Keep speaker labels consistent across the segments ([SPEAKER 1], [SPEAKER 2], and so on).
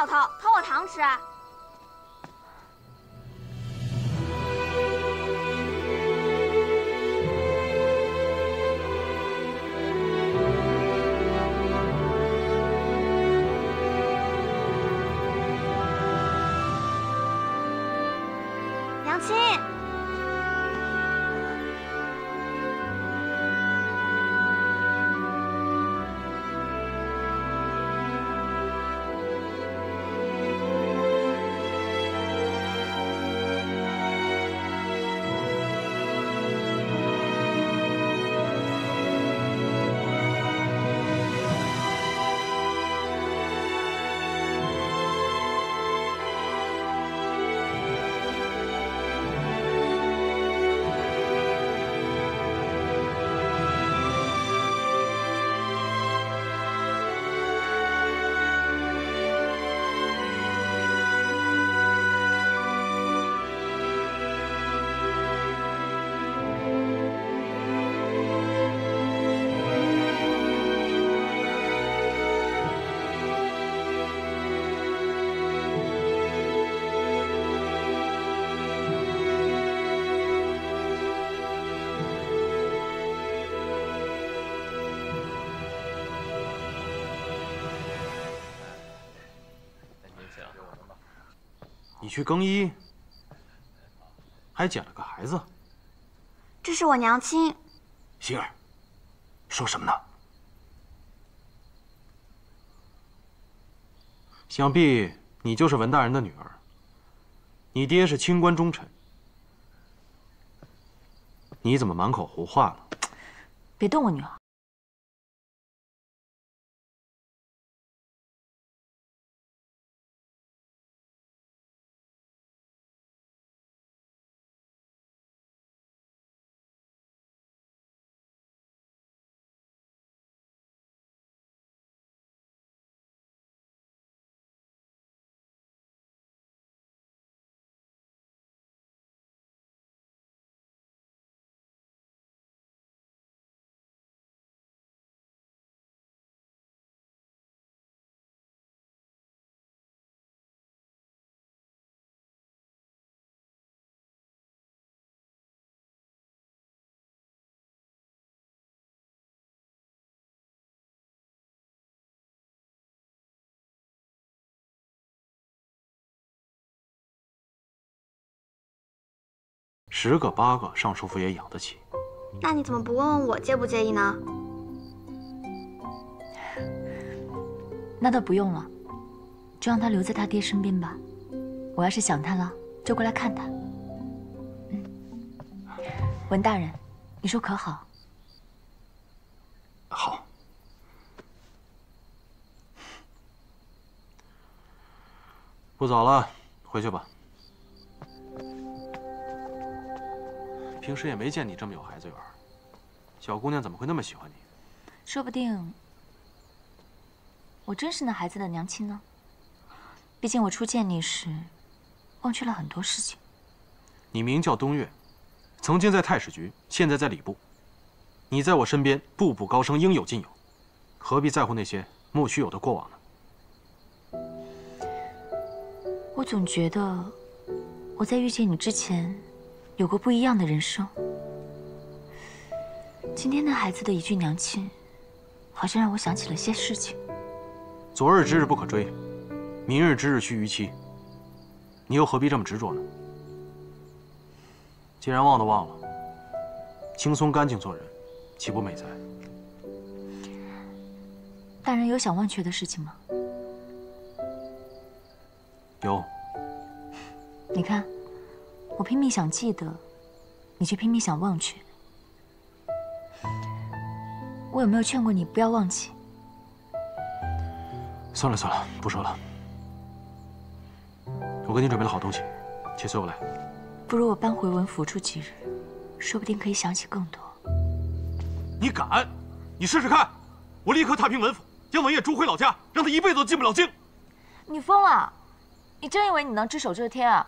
[SPEAKER 1] 小偷，偷我糖吃。娘亲。
[SPEAKER 2] 你去更衣，还捡了个孩子。
[SPEAKER 1] 这是我娘亲。
[SPEAKER 2] 希儿，说什么呢？想必你就是文大人的女儿。你爹是清官忠臣，你怎么满口胡话呢？
[SPEAKER 3] 别动我女儿。
[SPEAKER 2] 10个8个，尚叔父也养得起。
[SPEAKER 1] 那你怎么不问问我介不介意呢？
[SPEAKER 3] 那倒不用了，就让他留在他爹身边吧。我要是想他了，就过来看他。文大人，你说可好？
[SPEAKER 2] 好。不早了，回去吧。平时也没见你这么有孩子缘，小姑娘怎么会那么喜欢你？
[SPEAKER 3] 说不定我真是那孩子的娘亲呢。毕竟我初见你时，忘却了很多事情。
[SPEAKER 2] 你名叫东岳，曾经在太史局，现在在礼部。你在我身边步步高升，应有尽有，何必在乎那些莫须有的过往呢？
[SPEAKER 3] 我总觉得我在遇见你之前，有过不一样的人生。今天那孩子的一句娘亲，好像让我想起了些事情。
[SPEAKER 2] 昨日之日不可追，明日之日须逾期。你又何必这么执着呢？既然忘都忘了，轻松干净做人，岂不美哉？
[SPEAKER 3] 大人有想忘却的事情吗？
[SPEAKER 2] 有。
[SPEAKER 3] 你看，我拼命想记得，你却拼命想忘却。我有没有劝过你不要忘记？
[SPEAKER 2] 算了算了，不说了。我给你准备了好东西，且随我来。
[SPEAKER 3] 不如我搬回文府住几日，说不定可以想起更多。
[SPEAKER 2] 你敢？你试试看！我立刻踏平文府，将文业逐回老家，让他一辈子都进不了京。
[SPEAKER 3] 你疯了！你真以为你能只手遮天啊？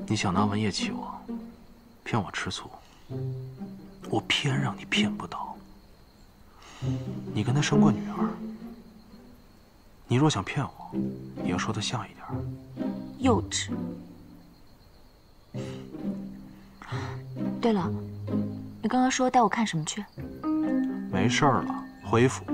[SPEAKER 2] 你想拿文业气我，骗我吃醋，我偏让你骗不到。你跟他生过女儿，你若想骗我，也要说得像一点。
[SPEAKER 3] 幼稚。对了，你刚刚说带我看什么去？
[SPEAKER 2] 没事儿了，回府。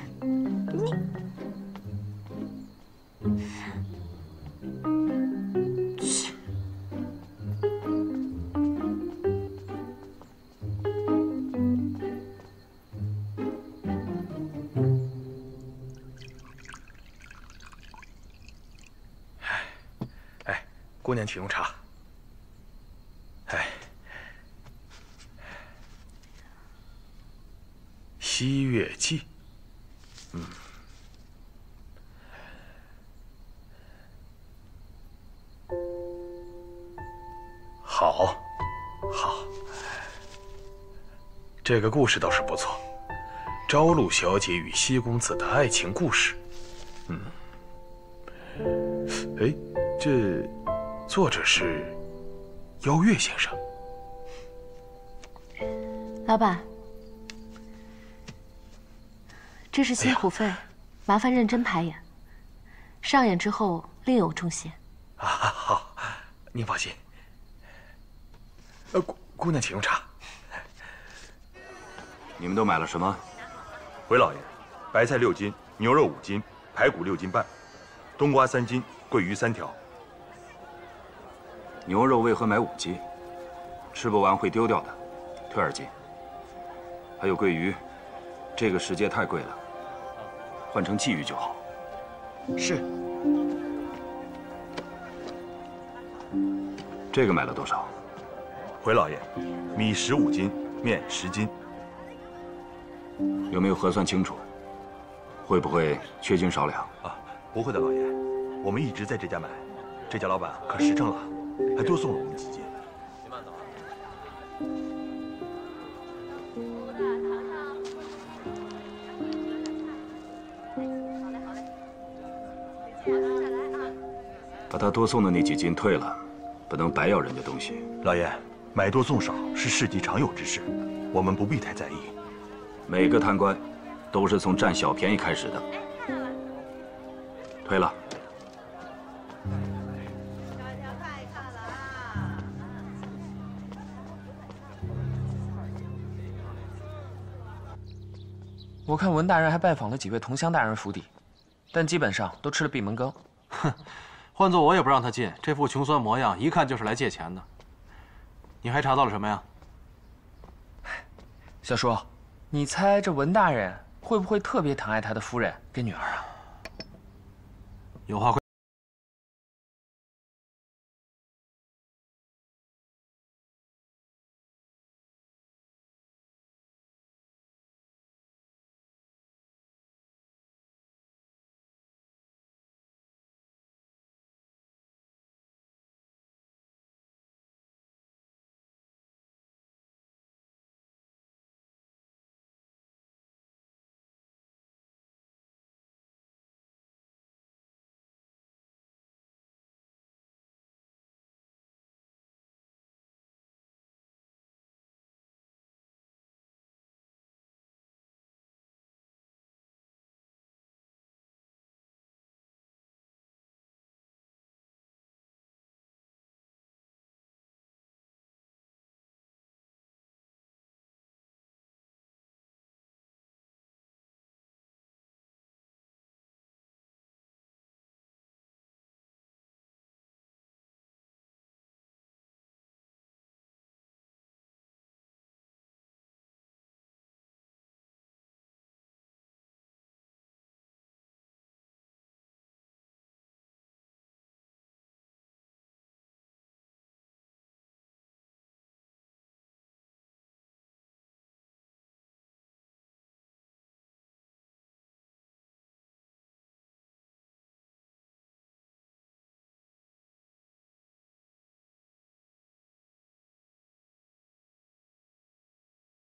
[SPEAKER 4] 姑娘，请用茶。哎，《西月记》，好，好，这个故事倒是不错，朝露小姐与西公子的爱情故事。哎，这。作者是邀月先生。
[SPEAKER 3] 老板，这是辛苦费，麻烦认真排演。上演之后另有重谢。
[SPEAKER 4] 啊，好，您放心。姑娘，请用茶。
[SPEAKER 5] 你们都买了什么？
[SPEAKER 6] 回老爷，白菜6斤，牛肉5斤，排骨6斤半，冬瓜3斤，桂鱼3条。
[SPEAKER 5] 牛肉为何买5斤？吃不完会丢掉的，退2斤。还有桂鱼，这个时节太贵了，换成鲫鱼就好。
[SPEAKER 4] 是。
[SPEAKER 5] 这个买了多少？
[SPEAKER 6] 回老爷，米15斤，面10斤。
[SPEAKER 5] 有没有核算清楚？会不会缺斤少两？
[SPEAKER 6] 啊，不会的，老爷，我们一直在这家买，这家老板可实诚了。还多送了我们几斤。
[SPEAKER 5] 把他多送的那几斤退了，不能白要人家东西。
[SPEAKER 6] 老爷，买多送少是市集常有之事，我们不必太在意。
[SPEAKER 5] 每个贪官都是从占小便宜开始的。退了。
[SPEAKER 7] 我看文大人还拜访了几位同乡大人府邸，但基本上都吃了闭门羹。
[SPEAKER 2] 哼，换做我也不让他进，这副穷酸模样，一看就是来借钱的。你还查到了什么呀？
[SPEAKER 7] 小叔，你猜这文大人会不会特别疼爱他的夫人跟女儿啊？
[SPEAKER 2] 有话快。